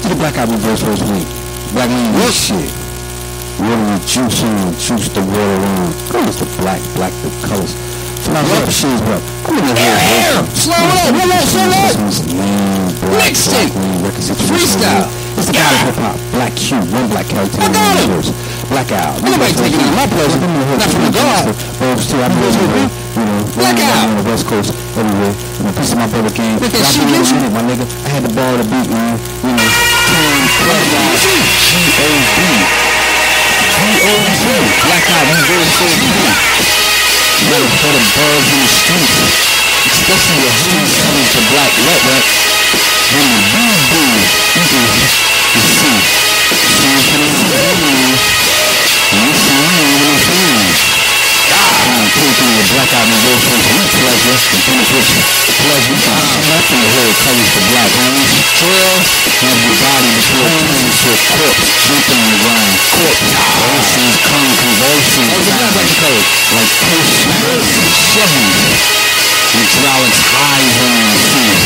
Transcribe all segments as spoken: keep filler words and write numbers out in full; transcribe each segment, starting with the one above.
to the Blackout Reverse first week. Black man, what shit? Water with juice on, juice the water on. Colors the black, black the colors. Now what the shit is what? I'm in the hair. Slow up, slow up, slow up. Mixtape. Freestyle. It's the God of hip hop. Black Q, one black character. I got it. Blackout. Nobody taking on my pleasure. Not from the God. Both too. I'm everywhere. You know, Blackout. On the West Coast, everywhere. You know, piece of my brother game. Look at shit, my nigga. I had to borrow the beat, man. You know, G O D. G O D. Blackout. Reverse first week. You know, for the buzz in the streets, especially the streets coming to black rap rap. When the big boom, you can you see, see what I'm saying? You see what I'm saying? I'm taking the Blackout Reverse first week pleasure, and beneficial pleasure. You can see up in the hood, colors the black orange, trail, have your body before it turns to a corpse, jumping around, corpse, convulsions, come convulsions, like colors, like post Chevys, hydraulics, highs on the seas.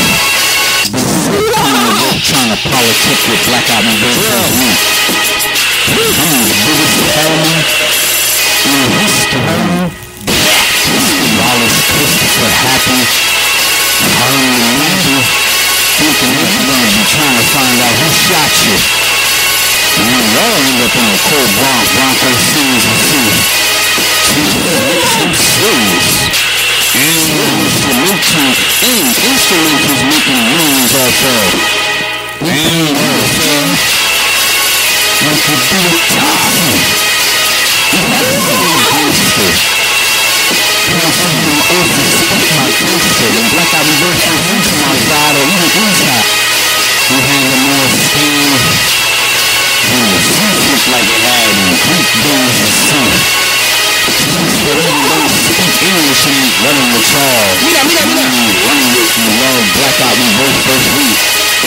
Trying to politic with Blackout Reverse first week. I'm the biggest element in history. Wallace Christopher Happy, Harley Mandy, thinking that you're gonna be trying to find out who shot you. And then y'all end up in a cold Bronx, Bronco series and series. So serious. And instrumental, and instrumentals making millions off of. And everything. You could do it tough. You have to be gangster. You know, some of them open speak my gangster. And Blackout Reverse first week from outside or even inside. You had the more steam. You know, freak like it had in Greek days and sea. But even don't speak English and running with y'all. Mira, mira, mira. Running with you love Blackout Reverse first week.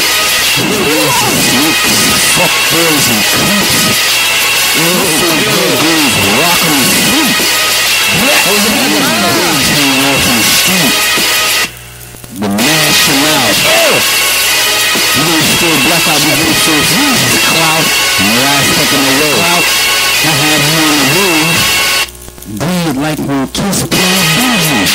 Snakes, fuck boys and creeps. Also good girls rockin' the street. Those are the girls hanging off on the street. The mash them out. You know still Blackout Reverse first week is clout. And the last step in the road. I had him on the road. Breathe like when Kiss playing Boogie.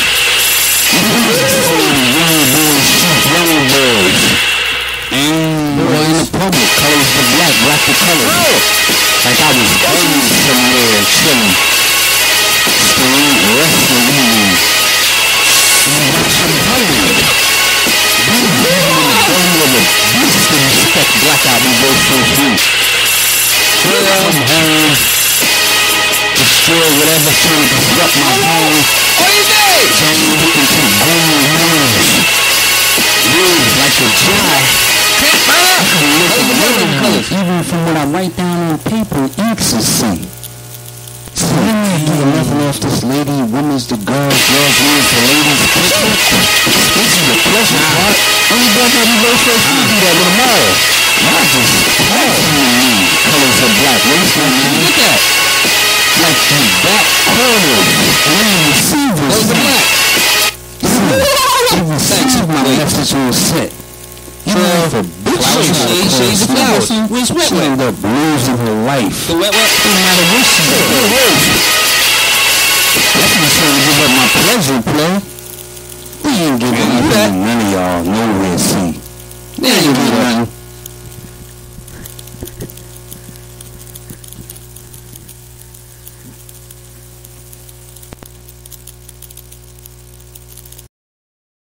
Young boys shoot young boys. And boy in the public, colors the black, black the colors. Like I was going somewhere chilling. Still ain't wrestling in. And watching Hollywood. Being in the belly of a beast to respect Blackout Reverse first week. Come home. Destroy whatever's trying to disrupt my home. What do you think? Turn you into golden words. Words like a jar. I can look at the colors. Even from what I write down on paper, inks is see. So I can't do nothing off this lady, women's the girls, girls, women's the ladies. This is the pleasure part. Only Blackout Reverse first week do that with them all. Not just passing me. Colors of black. What's going on? Look at that. Like the back corners and the receivers. Those are black. Even thanks to my message on set. Even for Flowers, shades, shades of flowers. Where's wet she wet? ended up losing her life. The wet wet? No matter what she did. That's not trying to give up my pleasure, play. We ain't giving up none of y'all nowhere, see. They ain't giving nothing.